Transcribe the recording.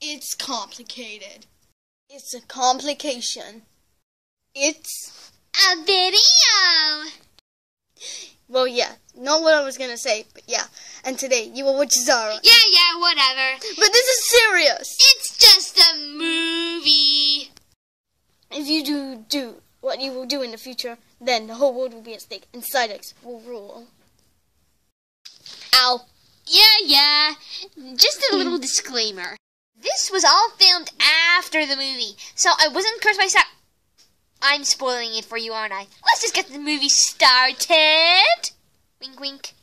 It's complicated. It's a complication. It's a video. Well, yeah, not what I was gonna say, but yeah. And today you will watch Zara. Yeah, whatever. But this is serious. It's just a movie. If you do what you will do in the future, then the whole world will be at stake, and Sidex will rule. Ow. Yeah. Just a little disclaimer. This was all filmed after the movie, so I wasn't cursed by Sarah. I'm spoiling it for you, aren't I? Let's just get the movie started. Wink, wink.